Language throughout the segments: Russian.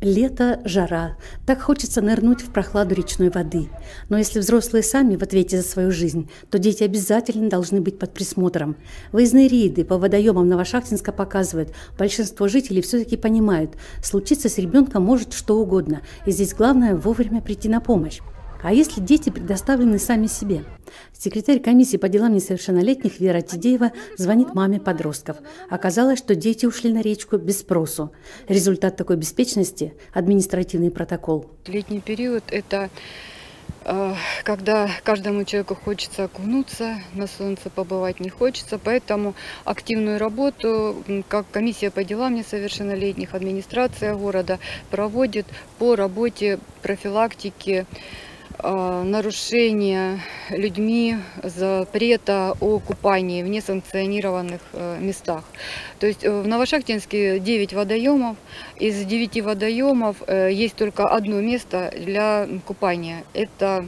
Лето, жара. Так хочется нырнуть в прохладу речной воды. Но если взрослые сами в ответе за свою жизнь, то дети обязательно должны быть под присмотром. Выездные рейды по водоемам Новошахтинска показывают, большинство жителей все-таки понимают, случиться с ребенком может что угодно, и здесь главное вовремя прийти на помощь. А если дети предоставлены сами себе? Секретарь комиссии по делам несовершеннолетних Вера Тидеева звонит маме подростков. Оказалось, что дети ушли на речку без спросу. Результат такой беспечности – административный протокол. Летний период – это когда каждому человеку хочется окунуться, на солнце побывать не хочется, поэтому активную работу, как комиссия по делам несовершеннолетних, администрация города проводит по работе профилактики нарушения людьми запрета о купании в несанкционированных местах. То есть в Новошахтинске 9 водоемов. Из 9 водоемов есть только одно место для купания. Это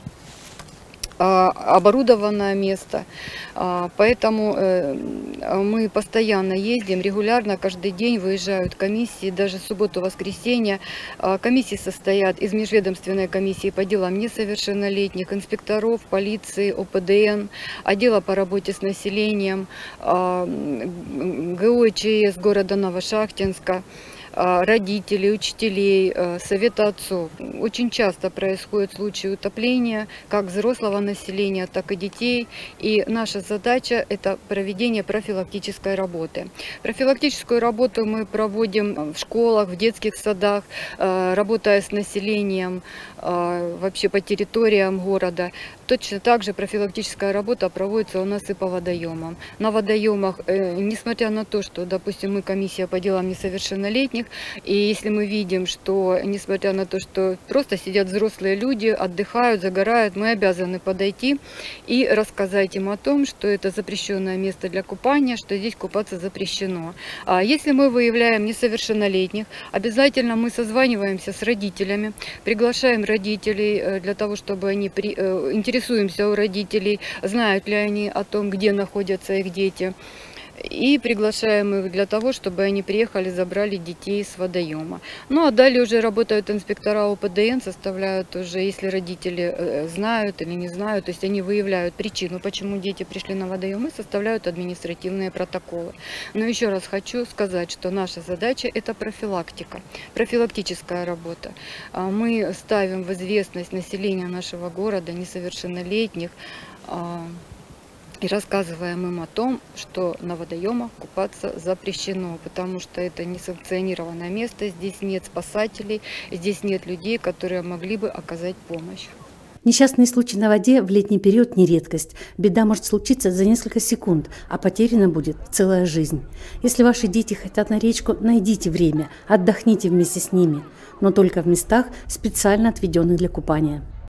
оборудованное место, поэтому мы постоянно ездим, регулярно, каждый день выезжают комиссии, даже в субботу-воскресенье. Комиссии состоят из межведомственной комиссии по делам несовершеннолетних, инспекторов, полиции, ОПДН, отдела по работе с населением, ГО и ЧС города Новошахтинска, родителей, учителей, совета отцов. Очень часто происходят случаи утопления как взрослого населения, так и детей. И наша задача – это проведение профилактической работы. Профилактическую работу мы проводим в школах, в детских садах, работая с населением, вообще по территориям города. Точно так же профилактическая работа проводится у нас и по водоемам. На водоемах, несмотря на то, что, допустим, мы комиссия по делам несовершеннолетних, и если мы видим, что, несмотря на то, что просто сидят взрослые люди, отдыхают, загорают, мы обязаны подойти и рассказать им о том, что это запрещенное место для купания, что здесь купаться запрещено. А если мы выявляем несовершеннолетних, обязательно мы созваниваемся с родителями, приглашаем родителей для того, чтобы они интересуемся у родителей, знают ли они о том, где находятся их дети. И приглашаем их для того, чтобы они приехали, забрали детей с водоема. Ну а далее уже работают инспектора ОПДН, составляют уже, если родители знают или не знают, то есть они выявляют причину, почему дети пришли на водоем, и составляют административные протоколы. Но еще раз хочу сказать, что наша задача – это профилактика, профилактическая работа. Мы ставим в известность населения нашего города, несовершеннолетних, и рассказываем им о том, что на водоемах купаться запрещено, потому что это несанкционированное место, здесь нет спасателей, здесь нет людей, которые могли бы оказать помощь. Несчастные случаи на воде в летний период не редкость. Беда может случиться за несколько секунд, а потеряна будет целая жизнь. Если ваши дети хотят на речку, найдите время, отдохните вместе с ними, но только в местах, специально отведенных для купания.